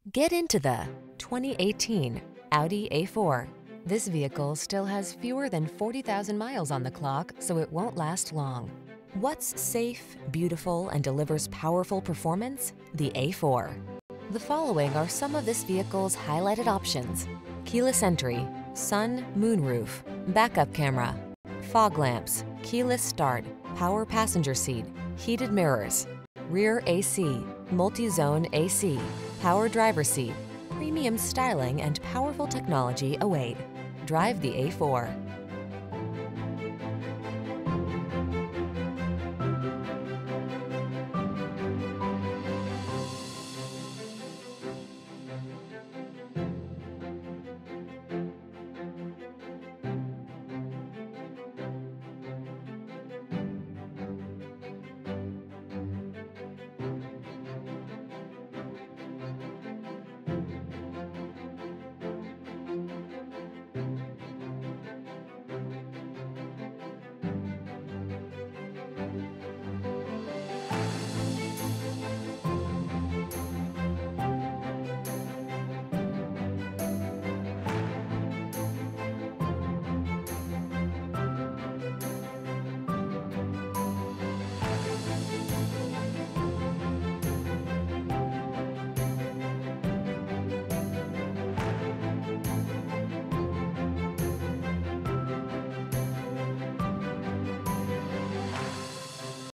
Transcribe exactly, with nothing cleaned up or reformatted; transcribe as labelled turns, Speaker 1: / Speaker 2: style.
Speaker 1: Get into the twenty eighteen Audi A four. This vehicle still has fewer than forty thousand miles on the clock, so it won't last long. What's safe, beautiful, and delivers powerful performance? The A four. The following are some of this vehicle's highlighted options: keyless entry, sun, moonroof, backup camera, fog lamps, keyless start, power passenger seat, heated mirrors, rear A C, multi-zone A C, power driver seat. Premium styling and powerful technology await. Drive the A four.